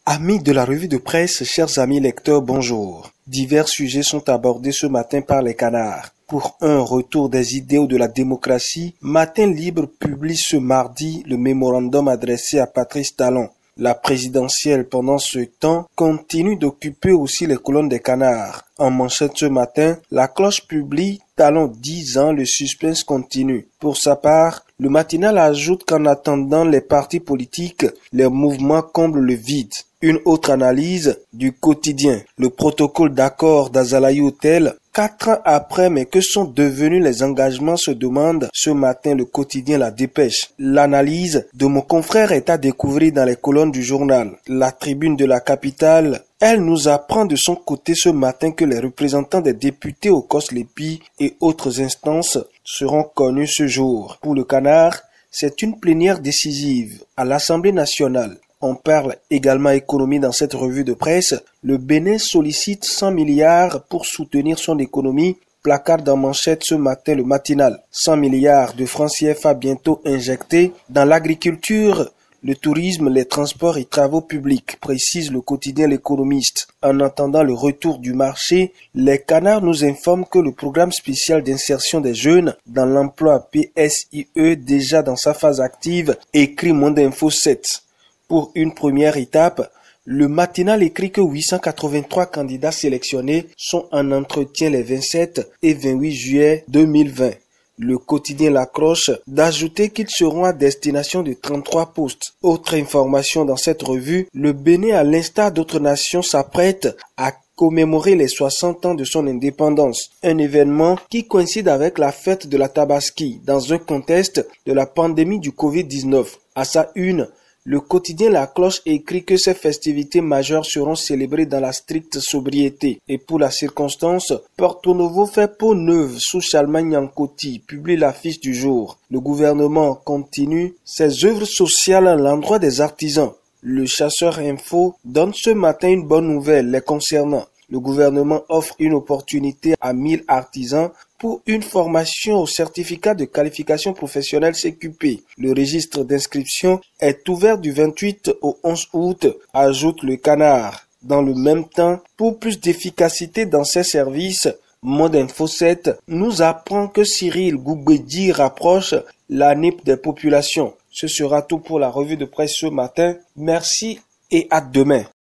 Amis de la revue de presse, chers amis lecteurs, bonjour. Divers sujets sont abordés ce matin par les canards. Pour un retour des idéaux de la démocratie, Matin Libre publie ce mardi le mémorandum adressé à Patrice Talon. La présidentielle, pendant ce temps, continue d'occuper aussi les colonnes des canards. En manchette ce matin, la cloche publie Talon 10 ans, le suspense continue. Pour sa part, le matinal ajoute qu'en attendant les partis politiques, les mouvements comblent le vide. Une autre analyse du quotidien. Le protocole d'accord d'Azalaï Hotel, 4 ans après, mais que sont devenus les engagements, se demande ce matin le quotidien La Dépêche. L'analyse de mon confrère est à découvrir dans les colonnes du journal. La Tribune de la capitale, elle nous apprend de son côté ce matin que les représentants des députés au COS-LEPI et autres instances seront connus ce jour. Pour le canard, c'est une plénière décisive à l'Assemblée nationale. On parle également économie dans cette revue de presse. Le Bénin sollicite 100 milliards pour soutenir son économie. Placard en manchette ce matin le matinal. 100 milliards de francs CFA bientôt injectés dans l'agriculture, le tourisme, les transports et travaux publics, précise le quotidien L'Économiste. En attendant le retour du marché, les canards nous informent que le programme spécial d'insertion des jeunes dans l'emploi PSIE, déjà dans sa phase active, écrit Monde Info 7. Pour une première étape, le matinal écrit que 883 candidats sélectionnés sont en entretien les 27 et 28 juillet 2020. Le quotidien L'Accroche d'ajouter qu'ils seront à destination de 33 postes. Autre information dans cette revue, le Bénin, à l'instar d'autres nations, s'apprête à commémorer les 60 ans de son indépendance. Un événement qui coïncide avec la fête de la Tabaski dans un contexte de la pandémie du Covid-19. À sa une, le quotidien La Cloche écrit que ces festivités majeures seront célébrées dans la stricte sobriété. Et pour la circonstance, Porto Novo fait peau neuve sous Charlemagne Yankoti, publie l'affiche du jour. Le gouvernement continue ses œuvres sociales à l'endroit des artisans. Le Chasseur Info donne ce matin une bonne nouvelle les concernant. Le gouvernement offre une opportunité à 1000 artisans pour une formation au certificat de qualification professionnelle CQP. Le registre d'inscription est ouvert du 28 au 11 août, ajoute le canard. Dans le même temps, pour plus d'efficacité dans ces services, Monde Info 7 nous apprend que Cyril Goubedi rapproche la NIP des populations. Ce sera tout pour la revue de presse ce matin. Merci et à demain.